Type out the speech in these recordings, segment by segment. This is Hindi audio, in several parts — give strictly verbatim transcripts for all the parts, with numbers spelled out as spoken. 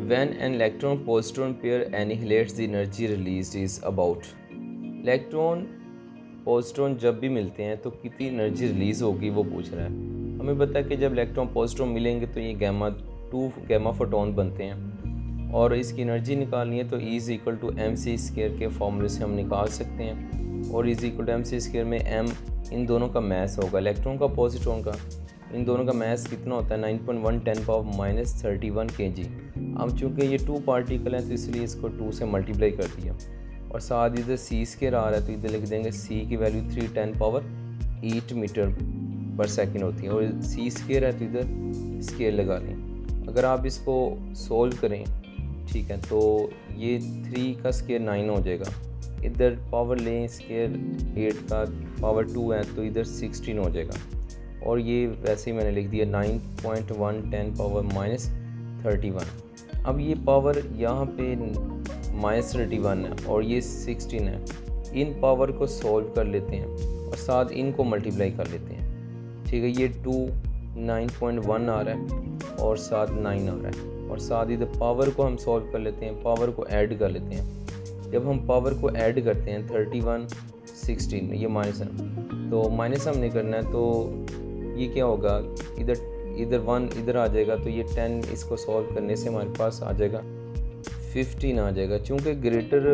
When an electron positron pair annihilates, the energy released is about। Electron positron जब भी मिलते हैं तो कितनी एनर्जी रिलीज़ होगी वो पूछ रहा है। हमें पता है कि जब इलेक्ट्रॉन पोजिट्रॉन मिलेंगे तो ये गैमा टू गैमा फोटोन बनते हैं और इसकी एनर्जी निकालनी है तो E is equal to M C square के फॉर्मूले से हम निकाल सकते हैं। और is equal to M C square में एम इन दोनों का मैस होगा, इलेक्ट्रॉन का पोजिट्रॉन का, इन दोनों का मैस कितना होता है nine point one ten power minus thirty one K G. अब चूँकि ये टू पार्टिकल हैं तो इसलिए इसको टू से मल्टीप्लाई कर दिया और साथ इधर सी स्क्वायर आ रहा है तो इधर लिख देंगे सी की value three ten power eight metre per second होती है और सी स्क्वायर है तो इधर स्क्वायर लगा लें। अगर आप इसको सोल्व करें ठीक है तो ये थ्री का स्क्वायर नाइन हो जाएगा, इधर पावर लें स्क्वायर एट का पावर टू है तो इधर सिक्सटीन हो जाएगा और ये वैसे ही मैंने लिख दिया nine point one ten power minus thirty one. अब ये पावर यहाँ पे माइनस थर्टी वन है और ये सिक्सटीन है, इन पावर को सॉल्व कर लेते हैं और साथ इनको मल्टीप्लाई कर लेते हैं। ठीक है, ये टू नाइन पॉइंट वन आ रहा है और साथ नाइन आ रहा है और साथ इधर पावर को हम सॉल्व कर लेते हैं, पावर को ऐड कर लेते हैं। जब हम पावर को ऐड करते हैं थर्टी वन सिक्सटीन ये माइनस है तो माइनस हमने करना है तो ये क्या होगा, इधर इधर वन इधर आ जाएगा तो ये टेन इसको सॉल्व करने से हमारे पास आ जाएगा फिफ्टीन आ जाएगा। चूँकि ग्रेटर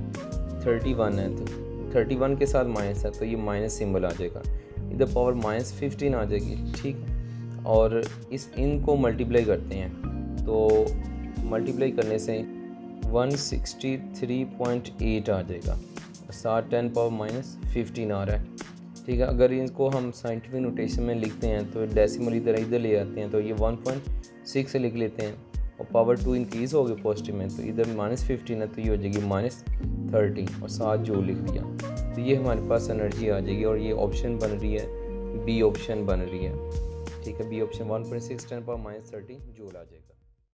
थर्टी वन है तो थर्टी वन के साथ माइनस है तो ये माइनस सिंबल आ जाएगा, इधर पावर माइनस फिफ्टीन आ जाएगी। ठीक, और इस इनको मल्टीप्लाई करते हैं तो मल्टीप्लाई करने से one sixty three point eight आ जाएगा, साथ टेन पावर माइनस फिफ्टीन आ रहा है। ठीक है, अगर इनको हम साइंटिफिक नोटेशन में लिखते हैं तो डेसिमल इधर इधर ले आते हैं तो ये वन पॉइंट सिक्स लिख लेते हैं और पावर टू इंक्रीज़ हो गई पॉजिटिव में तो इधर माइनस फिफ्टीन है तो ये हो जाएगी माइनस थर्टी और साथ जो लिख दिया तो ये हमारे पास एनर्जी आ जाएगी और ये ऑप्शन बन रही है, बी ऑप्शन बन रही है। ठीक है, B option one point six ten power minus thirty joule आ जाएगा।